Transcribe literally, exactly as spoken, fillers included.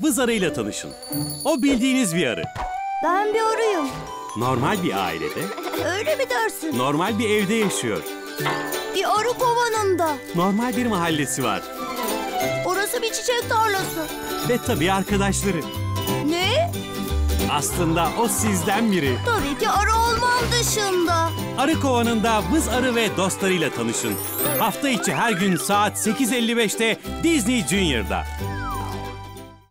vız arıyla tanışın. O bildiğiniz bir arı. Ben bir arıyım. Normal bir ailede, Öyle mi dersin? normal bir evde yaşıyor. Bir arı kovanında. Normal bir mahallesi var. Orası bir çiçek tarlası. Ve tabii arkadaşları. Ne? Aslında o sizden biri. Tabii ki arı olmam dışında. Arı Kovanı'nda vız arı ve dostlarıyla tanışın. Hafta içi her gün saat sekiz elli beşte Disney Junior'da.